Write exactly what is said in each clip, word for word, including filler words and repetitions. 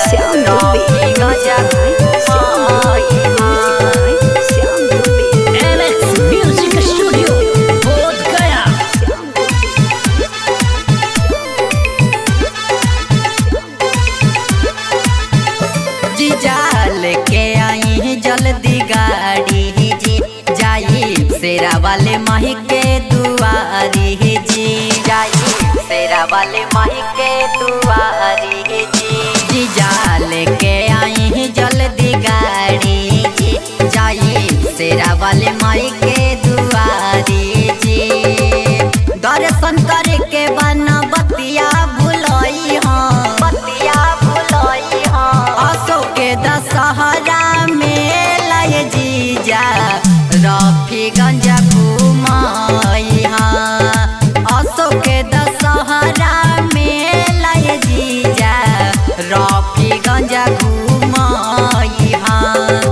जल्दी गाड़ी जी जाई शेरा वाले माही के दुआरी जी, जाई शेरा वाले माही के दुआरी जी। जी जा लेके आई जल्दी गाड़ी जी जाई शेरा वाले माही के दुआरी जी। दर्शन करे के बना बतिया भुलई हाँ, बतिया भुलई हाँ। असो के दशहरा जीजा रफीगंज घुमाई हाँ, असो के दशहरा मेला जीजा रफीगंज घुमाई हाँ।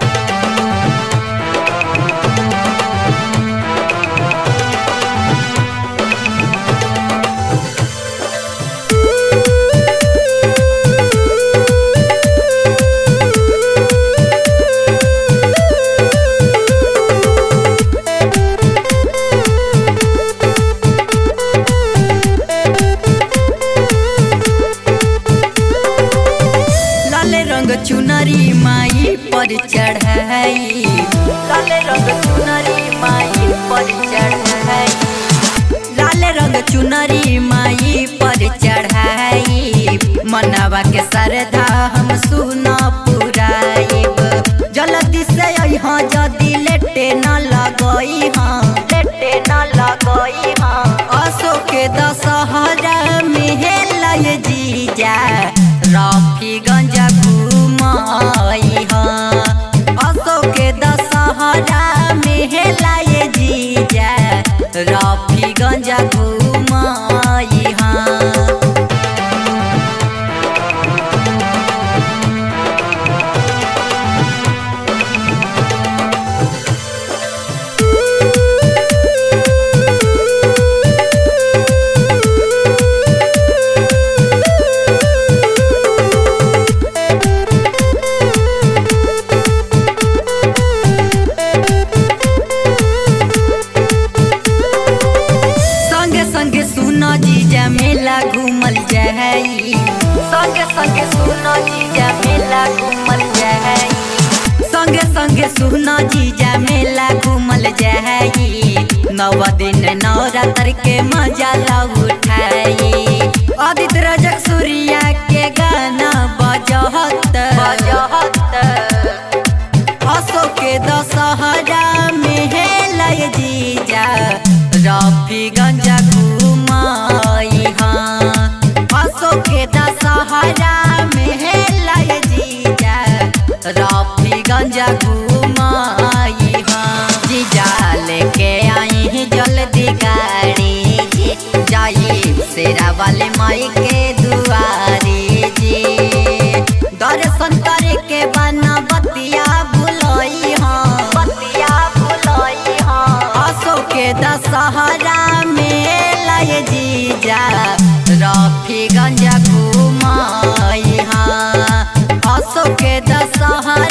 चुनरी माई पर चढ़ाई, लाल रंग चुनरी माई पर चढ़ाई, लाल रंग चुनरी माई पर चढ़ाई। मनवा के श्रद्धा हम सुना पुराइब, जल्दी से यहाँ जदी लेटे न लगई हाँ, लेटे न लगई हाँ। असो के दशहरा मेला जीजा रफीगंज घुमाई हाँ, असो के दशहरा मेला जीजा रफीगंज घुमाई हाँ। जीजा मेला घूमल जाई, संगे संगे सुनो जीजा मेला घूमल जाई, संगे संगे सुनो जीजा मेला घूमल जाई। नौ दिन नवरात्र के मजा ला उठाई, आदित्य रजक सूर्या के गाना बजहत बजहत। असो के दशहरा मेला जीजा रफीगंज घुमाई हाँ, असो के दशहरा मेला जीजा रफीगंज घुमाई हाँ। जीजा लेके आई जल्दी गाड़ी जी जाई शेरा वाले माई के दुआरी जी। दर्शन करे के बना बतिया भुलई हाँ, बतिया भुलई हाँ। असो के दशहरा मेला जीजा रफीगंज घुमाई हाँ, असो के दशहरा